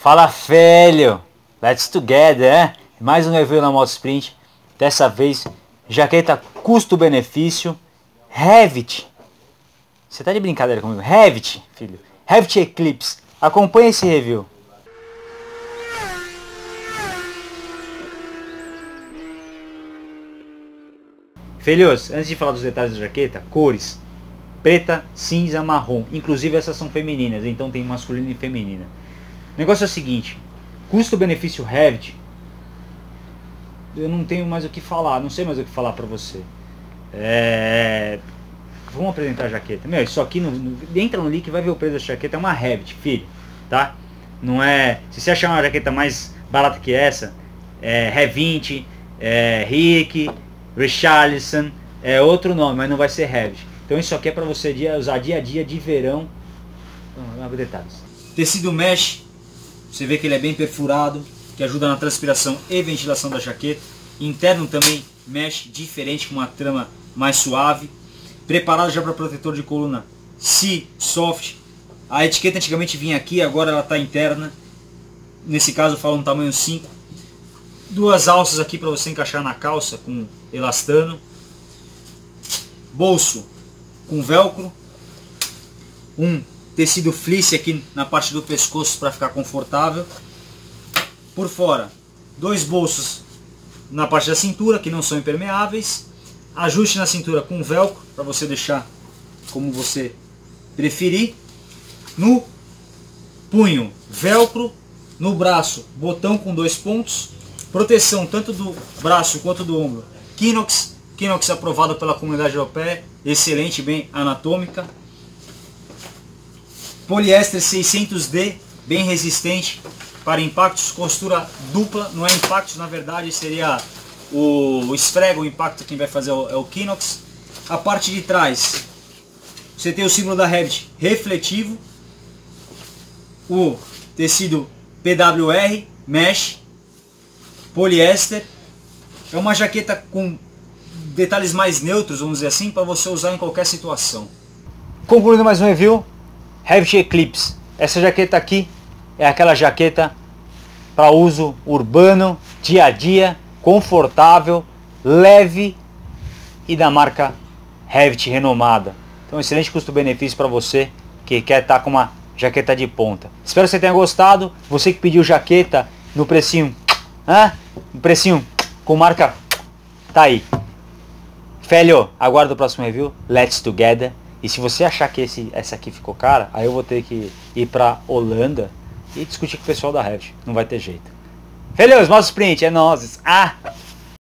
Fala, velho! Let's together, né? Mais um review na Moto Sprint. Dessa vez, jaqueta custo-benefício Revit. Você tá de brincadeira comigo? Revit, filho. Revit Eclipse. Acompanhe esse review. Filhos, antes de falar dos detalhes da jaqueta, cores. Preta, cinza, marrom. Inclusive essas são femininas, então tem masculina e feminina. O negócio é o seguinte, custo-benefício Revit, eu não tenho mais o que falar, não sei mais o que falar pra você. Vamos apresentar a jaqueta. Meu, isso aqui, entra no link e vai ver o preço da jaqueta, é uma Revit, filho, tá? Não é, se você achar uma jaqueta mais barata que essa, Revit, Rick, Richarlison, é outro nome, mas não vai ser Revit. Então isso aqui é pra você usar dia a dia de verão. Vamos ver detalhes. Tecido mesh. Você vê que ele é bem perfurado, que ajuda na transpiração e ventilação da jaqueta. Interno também mesh diferente, com uma trama mais suave. Preparado já para protetor de coluna C-Soft. A etiqueta antigamente vinha aqui, agora ela está interna. Nesse caso eu falo no tamanho 5. Duas alças aqui para você encaixar na calça com elastano. Bolso com velcro. Um tecido fleece aqui na parte do pescoço para ficar confortável. Por fora, dois bolsos na parte da cintura que não são impermeáveis. Ajuste na cintura com velcro para você deixar como você preferir. No punho, velcro. No braço, botão com 2 pontos. Proteção tanto do braço quanto do ombro. Quinox. Quinox aprovado pela comunidade europeia. Excelente, bem anatômica. Poliéster 600D, bem resistente para impactos, costura dupla, não é impactos, na verdade seria o esfrega, o impacto quem vai fazer é o Quinox. A parte de trás, você tem o símbolo da Revit refletivo, o tecido PWR, mesh, poliéster, é uma jaqueta com detalhes mais neutros, vamos dizer assim, para você usar em qualquer situação. Concluindo mais um review, Revit Eclipse. Essa jaqueta aqui é aquela jaqueta para uso urbano, dia a dia, confortável, leve e da marca Revit renomada. Então excelente custo-benefício para você que quer estar com uma jaqueta de ponta. Espero que você tenha gostado. Você que pediu jaqueta no precinho, no precinho com marca, tá aí. Velho, aguardo o próximo review. Let's together. E se você achar que essa aqui ficou cara, aí eu vou ter que ir pra Holanda e discutir com o pessoal da Revit. Não vai ter jeito. Velhos, Moto Sprint, é nóis.